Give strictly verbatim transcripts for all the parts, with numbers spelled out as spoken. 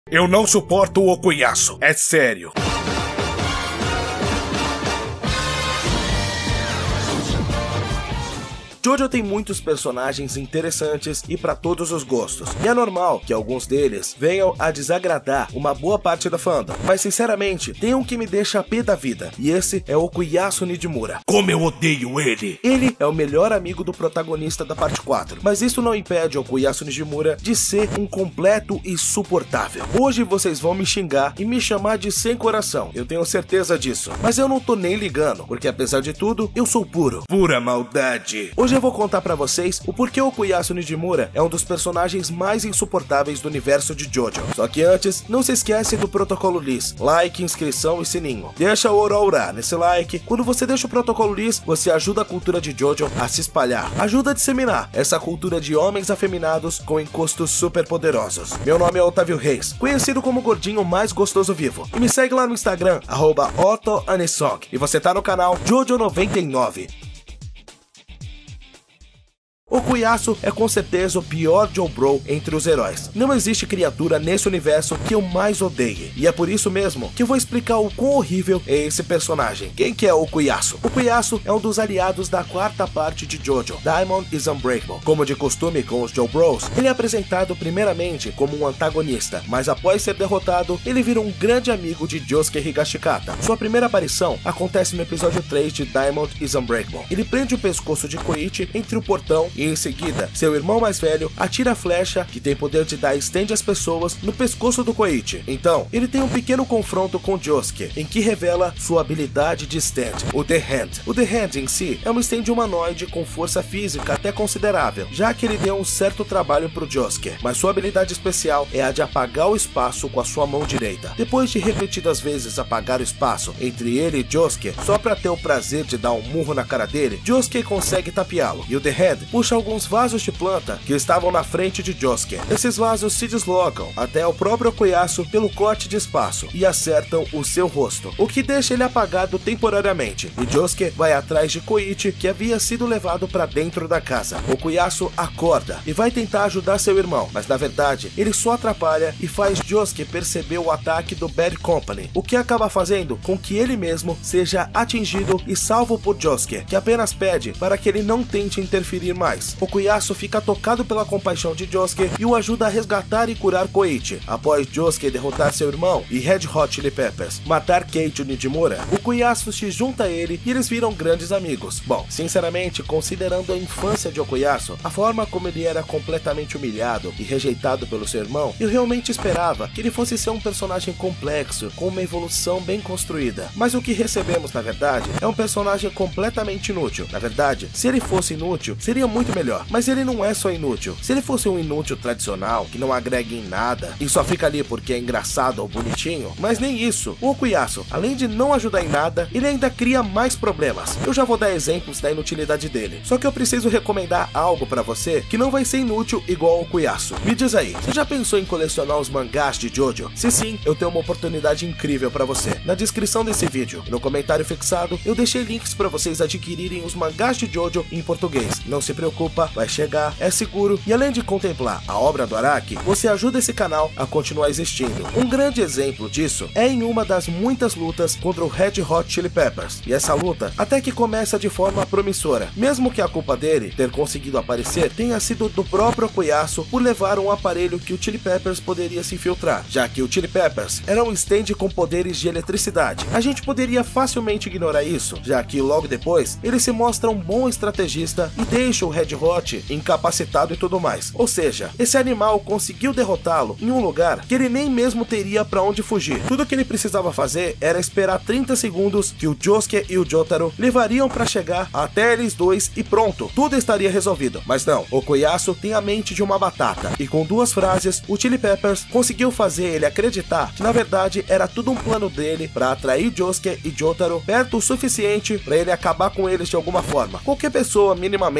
Eu não suporto o Okuyasu, é sério. Jojo tem muitos personagens interessantes e para todos os gostos, e é normal que alguns deles venham a desagradar uma boa parte da fandom, mas sinceramente, tem um que me deixa a pé da vida, e esse é o Okuyasu Nijimura. Como eu odeio ele! Ele é o melhor amigo do protagonista da parte quatro, mas isso não impede o Okuyasu Nijimura de ser um completo insuportável. Hoje vocês vão me xingar e me chamar de sem coração, eu tenho certeza disso, mas eu não tô nem ligando, porque apesar de tudo, eu sou puro. Pura maldade. Hoje Hoje eu vou contar pra vocês o porquê o Okuyasu Nijimura é um dos personagens mais insuportáveis do universo de Jojo. Só que antes, não se esquece do protocolo Liz, like, inscrição e sininho. Deixa o Oroura nesse like. Quando você deixa o protocolo Liz, você ajuda a cultura de Jojo a se espalhar. Ajuda a disseminar essa cultura de homens afeminados com encostos super poderosos. Meu nome é Otávio Reis, conhecido como o gordinho mais gostoso vivo. E me segue lá no Instagram, arroba OtoAnisong. E você tá no canal Jojo noventa e nove. Okuyasu é com certeza o pior Joubro entre os heróis. Não existe criatura nesse universo que eu mais odeie, e é por isso mesmo que eu vou explicar o quão horrível é esse personagem. Quem que é o Okuyasu? O Okuyasu é um dos aliados da quarta parte de Jojo, Diamond is Unbreakable. Como de costume com os Joubros, ele é apresentado primeiramente como um antagonista, mas após ser derrotado, ele vira um grande amigo de Josuke Higashikata. Sua primeira aparição acontece no episódio três de Diamond is Unbreakable. Ele prende o pescoço de Koichi entre o portão e em seguida, seu irmão mais velho atira a flecha, que tem poder de dar estende às pessoas, no pescoço do Koichi. Então, ele tem um pequeno confronto com Josuke, em que revela sua habilidade de stand, o The Hand. O The Hand em si é um stand humanoide com força física até considerável, já que ele deu um certo trabalho pro Josuke, mas sua habilidade especial é a de apagar o espaço com a sua mão direita. Depois de repetidas vezes apagar o espaço entre ele e Josuke, só pra ter o prazer de dar um murro na cara dele, Josuke consegue tapeá-lo, e o The Hand puxa alguns vasos de planta que estavam na frente de Josuke. Esses vasos se deslocam até o próprio Okuyasu pelo corte de espaço e acertam o seu rosto, o que deixa ele apagado temporariamente, e Josuke vai atrás de Koichi, que havia sido levado para dentro da casa. Okuyasu acorda e vai tentar ajudar seu irmão, mas na verdade ele só atrapalha e faz Josuke perceber o ataque do Bad Company, o que acaba fazendo com que ele mesmo seja atingido e salvo por Josuke, que apenas pede para que ele não tente interferir mais. Okuyasu fica tocado pela compaixão de Josuke e o ajuda a resgatar e curar Koichi. Após Josuke derrotar seu irmão e Red Hot Chili Peppers matar Keiichi Nijimura, Okuyasu se junta a ele e eles viram grandes amigos. Bom, sinceramente, considerando a infância de Okuyasu, a forma como ele era completamente humilhado e rejeitado pelo seu irmão, eu realmente esperava que ele fosse ser um personagem complexo, com uma evolução bem construída. Mas o que recebemos, na verdade, é um personagem completamente inútil. Na verdade, se ele fosse inútil, seria muito melhor, mas ele não é só inútil. Se ele fosse um inútil tradicional, que não agrega em nada e só fica ali porque é engraçado ou bonitinho, mas nem isso. O Okuyasu, além de não ajudar em nada, ele ainda cria mais problemas. Eu já vou dar exemplos da inutilidade dele, só que eu preciso recomendar algo pra você que não vai ser inútil igual o Okuyasu. Me diz aí, você já pensou em colecionar os mangás de Jojo? Se sim, eu tenho uma oportunidade incrível pra você. Na descrição desse vídeo, no comentário fixado, eu deixei links pra vocês adquirirem os mangás de Jojo em português. Não se preocupe, vai chegar, é seguro, e além de contemplar a obra do Araki, você ajuda esse canal a continuar existindo. Um grande exemplo disso é em uma das muitas lutas contra o Red Hot Chili Peppers, e essa luta até que começa de forma promissora, mesmo que a culpa dele ter conseguido aparecer tenha sido do próprio Okuyasu por levar um aparelho que o Chili Peppers poderia se infiltrar, já que o Chili Peppers era um stand com poderes de eletricidade. A gente poderia facilmente ignorar isso, já que logo depois ele se mostra um bom estrategista e deixa o Red Hot incapacitado e tudo mais. Ou seja, esse animal conseguiu derrotá-lo em um lugar que ele nem mesmo teria pra onde fugir. Tudo que ele precisava fazer era esperar trinta segundos que o Josuke e o Jotaro levariam pra chegar até eles dois e pronto, tudo estaria resolvido. Mas não, o Okuyasu tem a mente de uma batata, e com duas frases, o Chili Peppers conseguiu fazer ele acreditar que na verdade era tudo um plano dele pra atrair Josuke e Jotaro perto o suficiente pra ele acabar com eles de alguma forma. Qualquer pessoa minimamente normal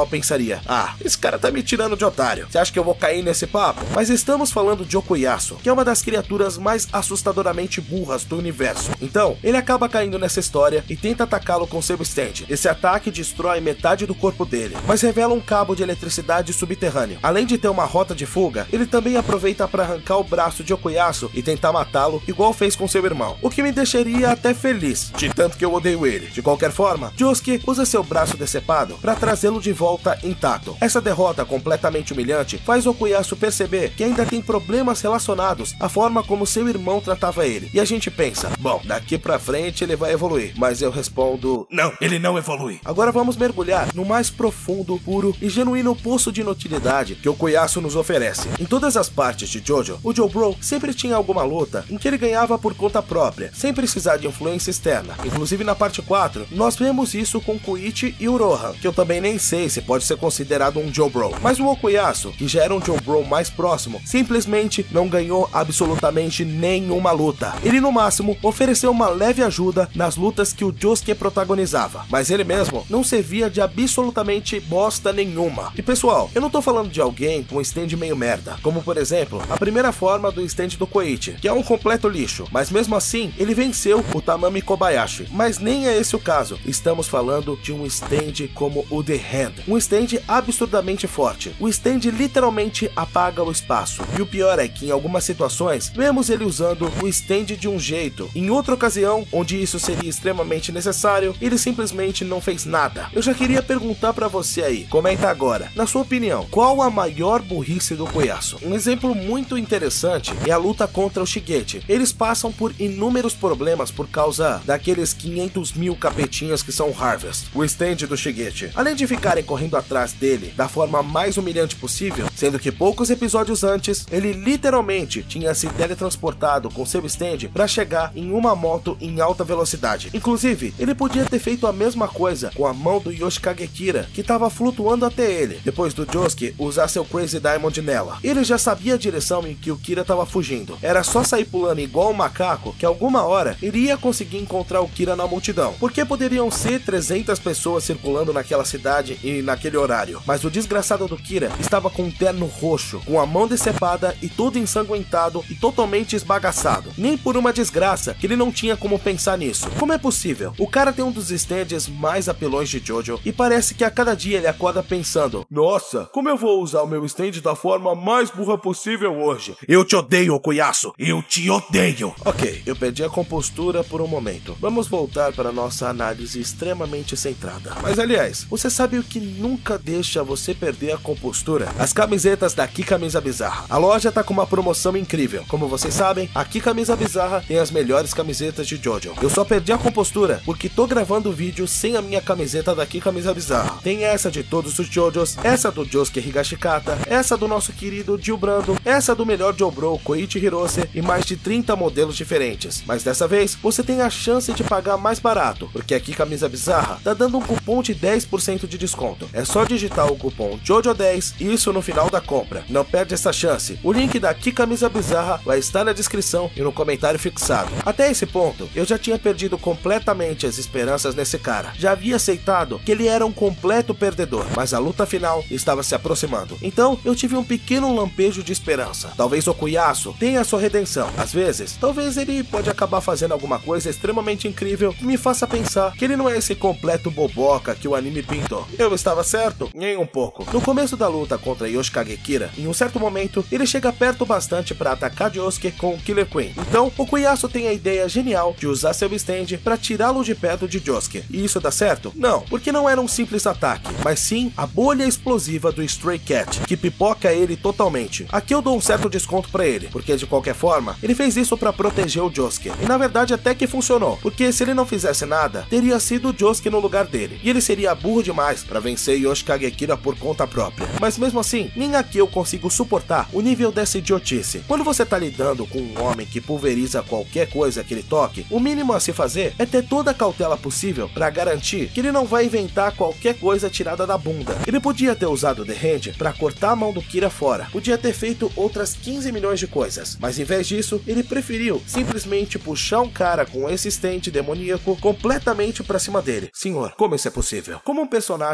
geral pensaria: ah, esse cara tá me tirando de otário, você acha que eu vou cair nesse papo? Mas estamos falando de Okuyasu, que é uma das criaturas mais assustadoramente burras do universo. Então, ele acaba caindo nessa história e tenta atacá-lo com seu stand. Esse ataque destrói metade do corpo dele, mas revela um cabo de eletricidade subterrâneo. Além de ter uma rota de fuga, ele também aproveita para arrancar o braço de Okuyasu e tentar matá-lo, igual fez com seu irmão, o que me deixaria até feliz, de tanto que eu odeio ele. De qualquer forma, Josuke usa seu braço decepado para trazê-lo de volta intacto. Essa derrota completamente humilhante faz Okuyasu perceber que ainda tem problemas relacionados à forma como seu irmão tratava ele. E a gente pensa, bom, daqui pra frente ele vai evoluir. Mas eu respondo, não, ele não evolui. Agora vamos mergulhar no mais profundo, puro e genuíno poço de inutilidade que Okuyasu nos oferece. Em todas as partes de Jojo, o Jobro sempre tinha alguma luta em que ele ganhava por conta própria, sem precisar de influência externa. Inclusive na parte quatro, nós vemos isso com Koichi e o Rohan, que eu também nem sei se pode ser considerado um Jobro. Mas o Okuyasu, que já era um Jobro mais próximo, simplesmente não ganhou absolutamente nenhuma luta. Ele no máximo ofereceu uma leve ajuda nas lutas que o Josuke protagonizava, mas ele mesmo não servia de absolutamente bosta nenhuma. E pessoal, eu não tô falando de alguém com um stand meio merda, como por exemplo, a primeira forma do stand do Koichi, que é um completo lixo, mas mesmo assim, ele venceu o Tamami Kobayashi. Mas nem é esse o caso, estamos falando de um stand como o The Hand, um stand absurdamente forte. O stand literalmente apaga o espaço, e o pior é que em algumas situações, vemos ele usando o stand de um jeito. Em outra ocasião, onde isso seria extremamente necessário, ele simplesmente não fez nada. Eu já queria perguntar pra você aí, comenta agora, na sua opinião, qual a maior burrice do Okuyasu? Um exemplo muito interessante é a luta contra o Shigeki. Eles passam por inúmeros problemas por causa daqueles quinhentos mil capetinhas que são Harvest, o stand do Shigeki. Além de ficarem correndo atrás dele da forma mais humilhante possível, sendo que poucos episódios antes, ele literalmente tinha se teletransportado com seu stand para chegar em uma moto em alta velocidade. Inclusive, ele podia ter feito a mesma coisa com a mão do Yoshikage Kira, que estava flutuando até ele, depois do Josuke usar seu Crazy Diamond nela. Ele já sabia a direção em que o Kira estava fugindo. Era só sair pulando igual um macaco, que alguma hora iria conseguir encontrar o Kira na multidão. Porque poderiam ser trezentas pessoas circulando naquela cidade e naquele horário, mas o desgraçado do Kira estava com um terno roxo, com a mão decepada e todo ensanguentado e totalmente esbagaçado. Nem por uma desgraça que ele não tinha como pensar nisso. Como é possível? O cara tem um dos stands mais apelões de Jojo e parece que a cada dia ele acorda pensando: nossa, como eu vou usar o meu stand da forma mais burra possível hoje? Eu te odeio, Okuyasu! Eu te odeio! Ok, eu perdi a compostura por um momento. Vamos voltar para nossa análise extremamente centrada. Mas aliás, você sabe o que nunca deixa você perder a compostura? As camisetas da Que Camisa Bizarra. A loja tá com uma promoção incrível. Como vocês sabem, a Que Camisa Bizarra tem as melhores camisetas de Jojo. Eu só perdi a compostura porque tô gravando o vídeo sem a minha camiseta da Que Camisa Bizarra. Tem essa de todos os Jojos, essa do Josuke Higashikata, essa do nosso querido Jill Brando, essa do melhor Jobro Koichi Hirose e mais de trinta modelos diferentes. Mas dessa vez, você tem a chance de pagar mais barato, porque a Que Camisa Bizarra tá dando um cupom de dez por cento de desconto. É só digitar o cupom Jojo dez e isso no final da compra. Não perde essa chance. O link da Que Camisa Bizarra vai estar na descrição e no comentário fixado. Até esse ponto, eu já tinha perdido completamente as esperanças nesse cara. Já havia aceitado que ele era um completo perdedor, mas a luta final estava se aproximando. Então, eu tive um pequeno lampejo de esperança. Talvez Okuyasu tenha sua redenção. Às vezes, talvez ele pode acabar fazendo alguma coisa extremamente incrível que me faça pensar que ele não é esse completo boboca que o anime pintou. Eu estava certo? Nem um pouco. No começo da luta contra Yoshikage Kira, em um certo momento, ele chega perto bastante para atacar Josuke com o Killer Queen. Então, Okuyasu tem a ideia genial de usar seu stand para tirá-lo de perto de Josuke. E isso dá certo? Não, porque não era um simples ataque, mas sim a bolha explosiva do Stray Cat, que pipoca ele totalmente. Aqui eu dou um certo desconto para ele, porque de qualquer forma, ele fez isso para proteger o Josuke. E na verdade até que funcionou, porque se ele não fizesse nada, teria sido o Josuke no lugar dele, e ele seria burro demais para vencer Yoshikage Kira por conta própria. Mas mesmo assim, nem aqui eu consigo suportar o nível dessa idiotice. Quando você tá lidando com um homem que pulveriza qualquer coisa que ele toque, o mínimo a se fazer é ter toda a cautela possível para garantir que ele não vai inventar qualquer coisa tirada da bunda. Ele podia ter usado o The Hand para cortar a mão do Kira fora, podia ter feito outras quinze milhões de coisas, mas em vez disso, ele preferiu simplesmente puxar um cara com esse stand demoníaco completamente pra cima dele. Senhor, como isso é possível? Como um personagem pode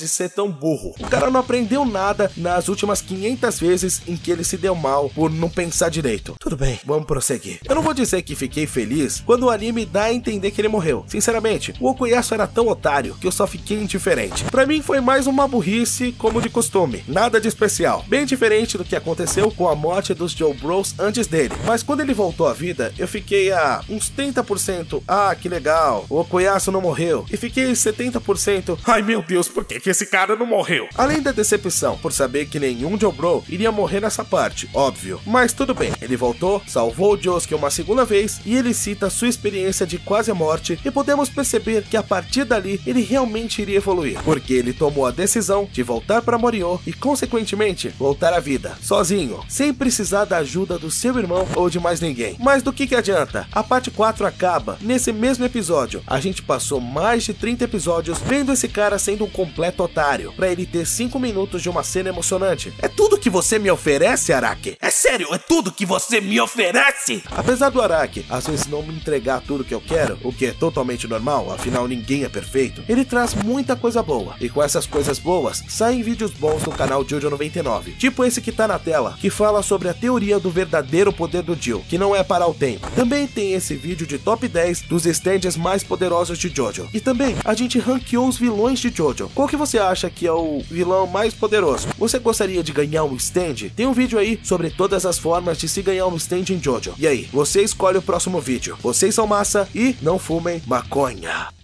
pode ser tão burro? O cara não aprendeu nada nas últimas quinhentas vezes em que ele se deu mal por não pensar direito. Tudo bem, vamos prosseguir. Eu não vou dizer que fiquei feliz quando o anime dá a entender que ele morreu. Sinceramente, o Okuyasu era tão otário que eu só fiquei indiferente. Pra mim foi mais uma burrice como de costume, nada de especial. Bem diferente do que aconteceu com a morte dos Joe Bros antes dele. Mas quando ele voltou à vida, eu fiquei a uns trinta por cento, ah, que legal, o Okuyasu não morreu. E fiquei setenta por cento, ai meu Deus, por que que esse cara não morreu? Além da decepção por saber que nenhum Joe Bro iria morrer nessa parte, óbvio. Mas tudo bem, ele voltou, salvou o Josuke uma segunda vez e ele cita sua experiência de quase morte e podemos perceber que a partir dali ele realmente iria evoluir, porque ele tomou a decisão de voltar para Morio e consequentemente voltar à vida, sozinho, sem precisar da ajuda do seu irmão ou de mais ninguém. Mas do que que adianta? A parte quatro acaba nesse mesmo episódio. A gente passou mais de trinta episódios vendo esse cara sendo um completo otário, pra ele ter cinco minutos de uma cena emocionante. É tudo que você me oferece, Araki? É sério, é tudo que você me oferece? Apesar do Araki às vezes não me entregar tudo que eu quero, o que é totalmente normal, afinal ninguém é perfeito, ele traz muita coisa boa, e com essas coisas boas, saem vídeos bons no canal Jojo noventa e nove, tipo esse que tá na tela, que fala sobre a teoria do verdadeiro poder do Jill, que não é parar o tempo. Também tem esse vídeo de top dez dos stands mais poderosos de Jojo, e também a gente ranqueou os vilões de Jojo. Qual que você acha que é o vilão mais poderoso? Você gostaria de ganhar um stand? Tem um vídeo aí sobre todas as formas de se ganhar um stand em Jojo. E aí, você escolhe o próximo vídeo. Vocês são massa e não fumem maconha.